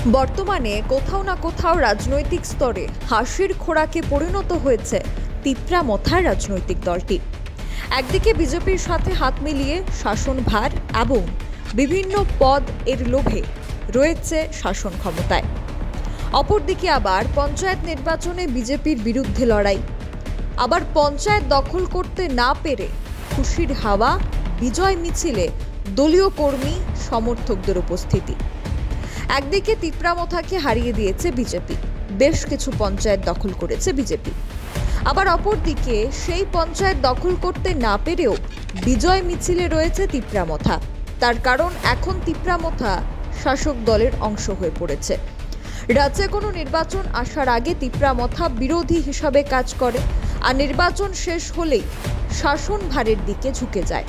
বর্তমানে কোথাও না কোথাও রাজনৈতিক স্তরে হাসির খোরাকে পরিণত হয়েছে তিপ্রামথার রাজনৈতিক দলটি। একদিকে বিজেপির সাথে হাত মিলিয়ে শাসনভার এবং বিভিন্ন পদ এর লোভে রয়েছে শাসন ক্ষমতায়, অপরদিকে আবার পঞ্চায়েত নির্বাচনে বিজেপির বিরুদ্ধে লড়াই, আবার পঞ্চায়েত দখল করতে না পেরে খুশির হাওয়া, বিজয় মিছিলে দলীয় কর্মী সমর্থকদের উপস্থিতি। একদিকে তিপ্রামথাকে হারিয়ে দিয়েছে বিজেপি, বেশ কিছু পঞ্চায়েত দখল করেছে বিজেপি, আবার অপরদিকে সেই পঞ্চায়েত দখল করতে না পেরেও বিজয় মিছিলে রয়েছে তিপ্রামথা। তার কারণ এখন তিপ্রামথা শাসক দলের অংশ হয়ে পড়েছে। রাজ্যে কোনো নির্বাচন আসার আগে তিপ্রামথা বিরোধী হিসাবে কাজ করে, আর নির্বাচন শেষ হলেই শাসনভারের দিকে ঝুঁকে যায়।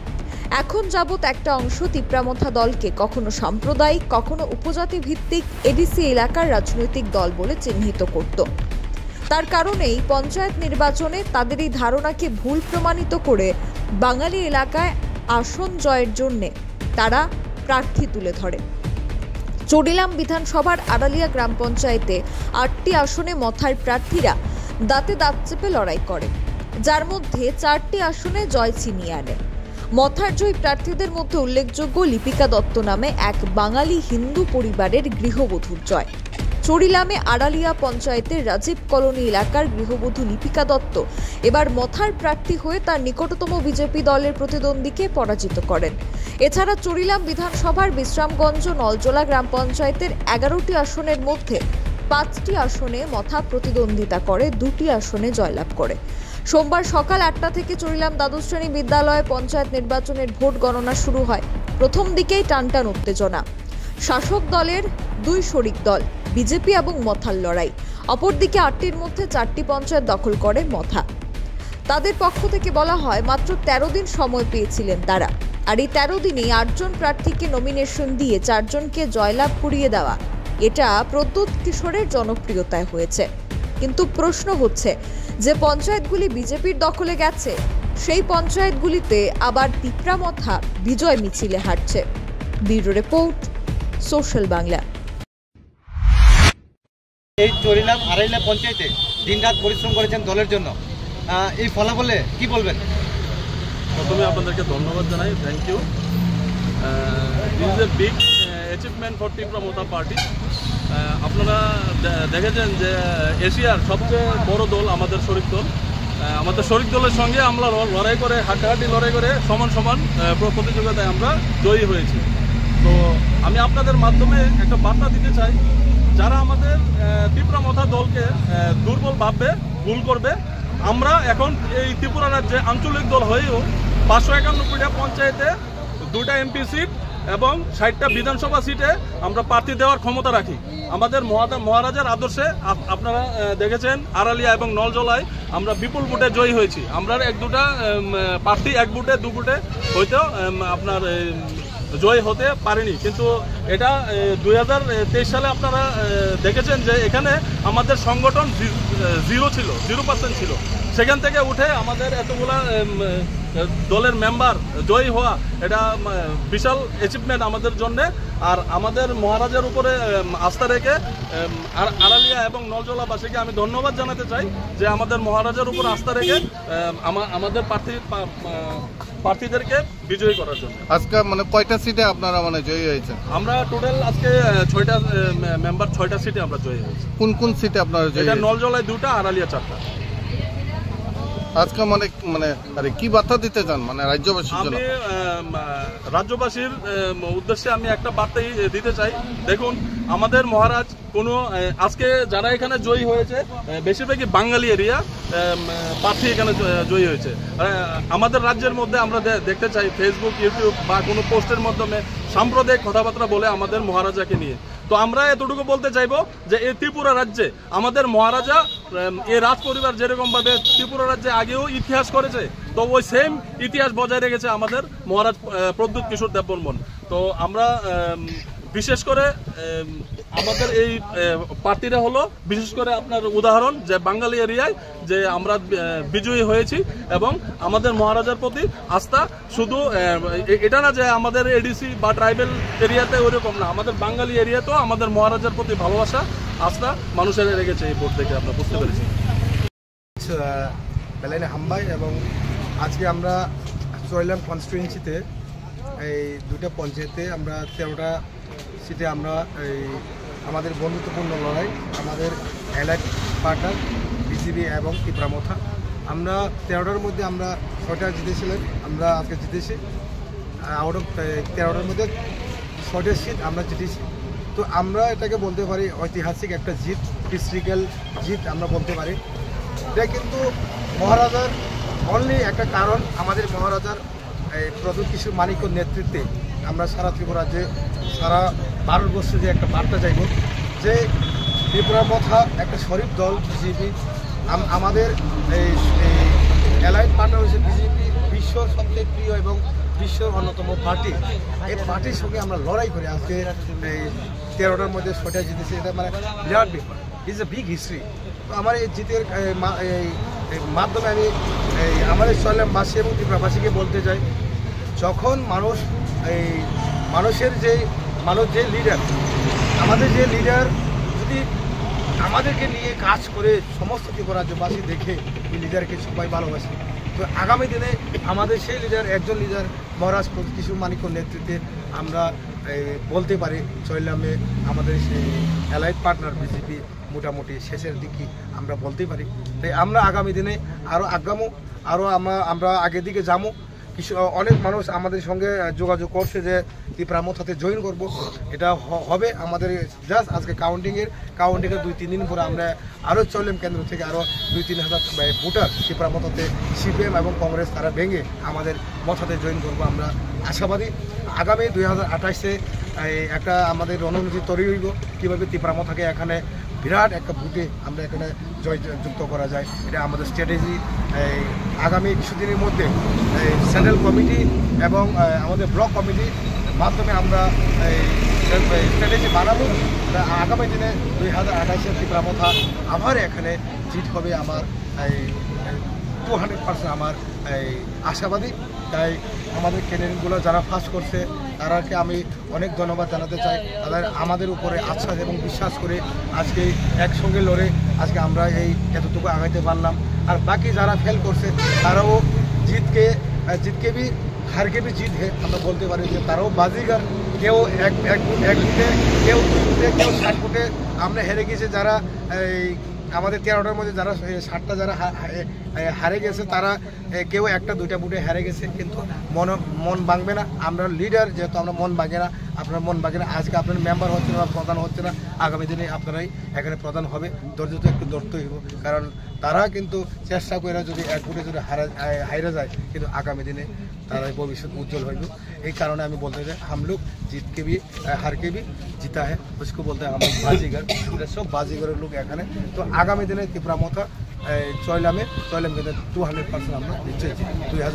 এখন যাবৎ একটা অংশ তিপ্রামথা দলকে কখনো সাম্প্রদায়িক, কখনো উপজাতি ভিত্তিক এডিসি এলাকার রাজনৈতিক দল বলে চিহ্নিত করত। তার কারণেই পঞ্চায়েত নির্বাচনে তাদের এই ধারণাকে ভুল প্রমাণিত করে বাঙালি এলাকায় আসন জয়ের জন্য তারা প্রার্থী তুলে ধরে। চড়িলাম বিধানসভার আড়ালিয়া গ্রাম পঞ্চায়েতে ৮টি আসনে মথার প্রার্থীরা দাঁতে দাঁত চেপে লড়াই করে, যার মধ্যে 4টি আসনে জয় ছিনিয়ে আনে। মথার জয়ী প্রার্থীদের মধ্যে উল্লেখযোগ্য লিপিকা দত্ত নামে এক বাঙালি হিন্দু পরিবারের গৃহবধূর জয়। চড়িলামে আড়ালিয়া পঞ্চায়েতের রাজীব কলোনি এলাকার গৃহবধূ লিপিকা দত্ত এবার মথার প্রার্থী হয়ে তার নিকটতম বিজেপি দলের প্রতিদ্বন্দ্বীকে পরাজিত করেন। এছাড়া চড়িলাম বিধানসভার বিশ্রামগঞ্জ নলজোলা গ্রাম পঞ্চায়েতের 11টি আসনের মধ্যে 5টি আসনে মথা প্রতিদ্বন্দ্বিতা করে, 2টি আসনে জয়লাভ করে। সোমবার সকাল 8টা থেকে চড়িলাম দ্বাদশ শ্রেণী বিদ্যালয়ে পঞ্চায়েত নির্বাচনের ভোট গণনা শুরু হয়। প্রথম দিকেই টানটান উত্তেজনা, শাসক দলের 2 শরিক দল বিজেপি এবং মথার লড়াই। অপরদিকে 8টির মধ্যে 4টি পঞ্চায়েত দখল করে মথা। তাদের পক্ষ থেকে বলা হয় মাত্র 13 দিন সময় পেয়েছিলেন তারা, আর এই 13 দিনেই 8 জন প্রার্থীকে নমিনেশন দিয়ে 4 জনকে জয়লাভ করিয়ে দেওয়া, এটা প্রদ্যুৎ কিশোরের জনপ্রিয়তায় হয়েছে। কিন্তু প্রশ্ন হচ্ছে যে পঞ্চায়েতগুলি বিজেপির দখলে গেছে, সেই পঞ্চায়েতগুলিতে আবার তিপ্রামথা বিজয় মিছিলে হাঁটছে। Bureau report, social Bangla. এই চড়িলাম আড়াইলা পঞ্চায়েতে দিনরাত পরিশ্রম করেছেন দলের জন্য, এই ফলাফলে কি বলবেন? প্রথমে আপনাদেরকে ধন্যবাদ জানাই, thank you. This is a big achievement for Tipra Motha party. আপনারা দেখেছেন যে এশিয়ার সবচেয়ে বড় দল আমাদের শরিক দল, আমাদের শরিক দলের সঙ্গে আমরা লড়াই করে, হাড্ডাহাড্ডি লড়াই করে সমান সমান প্রতিযোগিতায় আমরা জয়ী হয়েছি। তো আমি আপনাদের মাধ্যমে একটা বার্তা দিতে চাই, যারা আমাদের তিপ্রামথা দলকে দুর্বল ভাববে, ভুল করবে, আমরা এখন এই ত্রিপুরা রাজ্যে আঞ্চলিক দল হয়েও 591টা পঞ্চায়েতে 2টা এমপি সিট এবং 60টা বিধানসভা সিটে আমরা প্রার্থী দেওয়ার ক্ষমতা রাখি। আমাদের মহারাজার আদর্শে আপনারা দেখেছেন আড়ালিয়া এবং নলজলায় আমরা বিপুল ভোটে জয়ী হয়েছি। আমরা 1-2টা প্রার্থী 1 ভোটে 2 ভোটে হয়তো আপনার জয় হতে পারেনি, কিন্তু এটা 2023 সালে আপনারা দেখেছেন যে এখানে আমাদের সংগঠন 0% ছিল। সেখান থেকে উঠে আমাদের এতগুলা দলের মেম্বার জয়ী হওয়া, এটা বিশাল অ্যাচিভমেন্ট আমাদের জন্যে। আর আমাদের মহারাজার উপরে আস্থা রেখে আড়ালিয়া এবং নলজলাবাসীকে আমি ধন্যবাদ জানাতে চাই যে আমাদের মহারাজার উপর আস্থা রেখে আমাদের প্রার্থীদেরকে বিজয়ী করার জন্য। আজকে মানে কয়টা সিটে আপনারা মানে জয়ী হয়েছে? আমরা টোটাল আজকে 6টা মেম্বার, 6টা সিটে আমরা জয়ী হয়েছি। কোন কোন সিটে আপনারা জয়ী? এটা নলজলায় 2টা, আড়ালিয়া 4টা। আজকে মানে কি বার্তা দিতে চান মানে রাজ্যবাসীর জন্য? আমি রাজ্যবাসীর উদ্দেশ্যে আমি একটা বার্তাই দিতে চাই। দেখুন, আমাদের মহারাজ কোনো আজকে যারা এখানে জয়ী হয়েছে বেশিরভাগই বাঙালি এরিয়া প্রার্থী এখানে জয়ী হয়েছে। আমাদের রাজ্যের মধ্যে আমরা দেখতে চাই ফেসবুক, ইউটিউব বা কোনো পোস্টের মাধ্যমে সাম্প্রদায়িক কথাবার্তা বলে আমাদের মহারাজাকে নিয়ে। তো আমরা এতটুকু বলতে চাইবো যে এই ত্রিপুরা রাজ্যে আমাদের মহারাজা, এই রাজ পরিবার যেরকমভাবে ত্রিপুরা রাজ্যে আগেও ইতিহাস করেছে, তো ওই সেম ইতিহাস বজায় রেখেছে আমাদের মহারাজ প্রদ্যুৎ কিশোর দেববর্মন। তো আমরা বিশেষ করে আমাদের এই পার্টিরা হলো বিশেষ করে আপনার উদাহরণ যে বাঙালি এরিয়ায় যে আমরা বিজয়ী হয়েছি এবং আমাদের মহারাজার প্রতি আস্থা শুধু এটা না যে আমাদের এডিসি বা ট্রাইবেল এরিয়াতে ওইরকম না, আমাদের বাঙালি এরিয়াতেও আমাদের মহারাজার প্রতি ভালোবাসা আস্থা মানুষের রেখেছে এই ভোট থেকে আমরা বুঝতে পেরেছি। বেলাইনে হাম্বাই এবং আজকে আমরা চয়লাম কনস্টিটুয়েন্সিতে এই দুটা পঞ্চায়েতে আমরা 13টা সিটে আমরা এই আমাদের বন্ধুত্বপূর্ণ লড়াই আমাদের অ্যালাইড পার্টনার বিজেপি এবং ত্রিপুরামথা আমরা 13টার মধ্যে আমরা 6টা জিতেছিলাম, আমরা আজকে জিতেছি। আউট অফ 13টার মধ্যে 6টা সিট আমরা জিতেছি। তো আমরা এটাকে বলতে পারি ঐতিহাসিক একটা জিত, হিস্ট্রিক্যাল জিত আমরা বলতে পারি। এটা কিন্তু মহারাজার অনলি একটা কারণ, আমাদের মহারাজার প্রদূত কিশোর মানিক্যর নেতৃত্বে আমরা সারা ত্রিপুরা যে সারা ভারতবর্ষে যে একটা বার্তা চাইব যে ত্রিপুরামথা একটা শরীফ দল বিজেপি, আমাদের এই অ্যালাইড পার্টনার হচ্ছে বিজেপি, বিশ্বর সবচেয়ে প্রিয় এবং বিশ্বের অন্যতম পার্টি। এই পার্টির সঙ্গে আমরা লড়াই করি আজকে এই 13টার মধ্যে 6টা জিতেছি। এটা মানে বিরাট ব্যাপার, ইজ এ বিগ হিস্ট্রি। তো আমার এই জিতের মাধ্যমে আমি আমাদের চয়লামবাসী এবং ত্রিপুরাবাসীকে বলতে চাই, যখন মানুষের যে লিডার, আমাদের যে লিডার যদি আমাদেরকে নিয়ে কাজ করে সমস্ত ত্রিপুরা রাজ্যবাসী দেখে এই লিডারকে সবাই ভালোবাসে, তো আগামী দিনে আমাদের সেই লিডার একজন লিডার মহারাজ প্রদূত কিশোর মানিক্যর নেতৃত্বে আমরা বলতে পারি চয়লামে আমাদের সেই অ্যালাইড পার্টনার বিজেপি মোটামুটি শেষের দিকে আমরা বলতে পারি। তাই আমরা আগামী দিনে আরও আমরা আগের দিকে যাবো। কিছু অনেক মানুষ আমাদের সঙ্গে যোগাযোগ করছে যে ত্রিপুরামথাতে জয়েন করব, এটা হবে আমাদের জাস্ট আজকে কাউন্টিংয়ের 2-3 দিন পরে আমরা আরও চয়লাম কেন্দ্র থেকে আরও 2-3 হাজার ভোটার ত্রিপুরামথাতে সিপিএম এবং কংগ্রেস তারা ভেঙে আমাদের মথাতে জয়েন করব। আমরা আশাবাদী আগামী 2028-এ একটা আমাদের রণনীতি তৈরি হইব কীভাবে ত্রিপুরামথাকে এখানে বিরাট একটা ভোটে আমরা এখানে জয়যুক্ত করা যায়। এটা আমাদের স্ট্র্যাটেজি। আগামী কিছুদিনের মধ্যে সেন্ট্রাল কমিটি এবং আমাদের ব্লক কমিটির মাধ্যমে আমরা স্ট্র্যাটেজি বানাবো। আগামী দিনে 2028-এ ত্রিপুরামথা আবার এখানে জিত হবে আমার 200% আমার আশাবাদী। তাই আমাদের ক্যান্ডিডেটগুলো যারা ফার্স্ট করছে তারাকে আমি অনেক ধন্যবাদ জানাতে চাই। তাদের আমাদের উপরে আস্থা এবং বিশ্বাস করে আজকে একসঙ্গে লড়ে আজকে আমরা এই এতটুকু আগাইতে পারলাম। আর বাকি যারা ফেল করছে তারাও জিতকে भी हार के भी जीत है हम बोलते पारे যে তারাও বাজিগার। কেউ এক ফুটে, কেউ 2 ফুটে, কেউ 60 ফুটে আমরা হেরে গেছে। যারা আমাদের 13টার মধ্যে যারা 60টা যারা হারে গেছে তারা কেউ 1-2টা ফুটে হারে গেছে, কিন্তু মন ভাঙবে না। আমরা লিডার যেহেতু আমরা মন ভাঙে না, আপনার মন ভাঙে না। আজকে আপনার মেম্বার হচ্ছে না, প্রধান হচ্ছে না, আগামী দিনে আপনারাই এখানে প্রধান হবে। ধৈর্য তো একটু ধরতেই হইব, কারণ তারা কিন্তু চেষ্টা করে যদি 1 ফুটে যদি হাইরা যায়, কিন্তু আগামী দিনে তারাই ভবিষ্যৎ उज्जवल হইব। এই কারণে আমি বলতে চাই हम लोग जीत के भी हार के भी जीता है, उसको बोलते हैं हम लोग बाजीगर। सब बाजीगर लोग এখানে। তো আগামী দিনে ত্রিপুরামথা চয়লাম কিন্তু 200% আমরা জিতেছি। 2000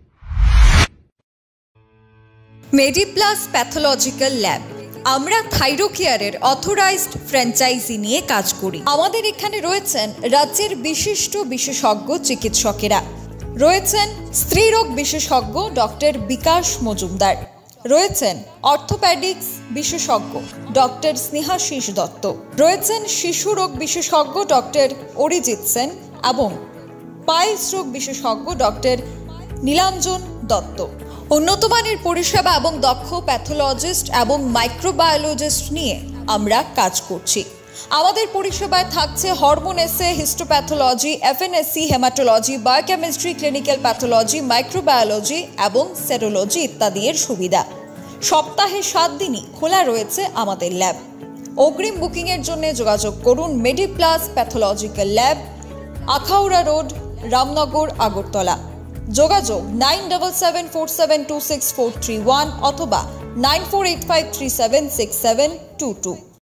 মেডিপ্লাস প্যাথোলজিক্যাল ল্যাব, আমরা থাইরোকেয়ারের অথরাইজড ফ্র্যাঞ্চাইজি নিয়ে কাজ করি। আমাদের এখানে রয়েছেন রাজ্যের বিশিষ্ট বিশেষজ্ঞ চিকিৎসকেরা, রয়েছেন স্ত্রীরোগ বিশেষজ্ঞ ডক্টর বিকাশ মজুমদার, রয়েছেন অর্থোপ্যাডিক্স বিশেষজ্ঞ ডক্টর স্নেহাশিস দত্ত, রয়েছেন শিশু রোগ বিশেষজ্ঞ ডক্টর অরিজিৎ সেন এবং পাইলস রোগ বিশেষজ্ঞ ডক্টর নীলাঞ্জন দত্ত। উন্নত মানের পরিষেবা এবং দক্ষ প্যাথোলজিস্ট এবং মাইক্রোবায়োলজিস্ট নিয়ে আমরা কাজ করছি। আমাদের পরিষেবায় থাকছে hormone assay, histopathology, FNAC, haematology, biochemistry, clinical pathology, microbiology এবং সেরোলজি ইত্যাদি এর সুবিধা। সপ্তাহে 7 দিনই খোলা রয়েছে আমাদের ল্যাব। অগ্রিম বুকিংয়ের জন্য যোগাযোগ করুন Mediplus pathological lab, Akhaura road, Ramnagar, Agartala. যোগাযোগ 9774726431 অথবা 9485376722।